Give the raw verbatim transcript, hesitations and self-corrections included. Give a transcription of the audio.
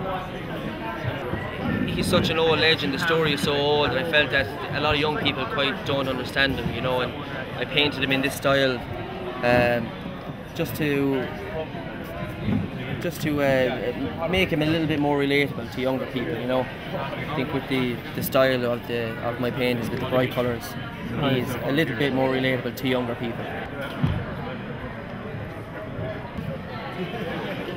He's such an old legend, the story is so old, and I felt that a lot of young people quite don't understand him, you know, and I painted him in this style um, just to just to uh, make him a little bit more relatable to younger people, you know. I think with the, the style of the of my paintings, with the bright colours, he's a little bit more relatable to younger people.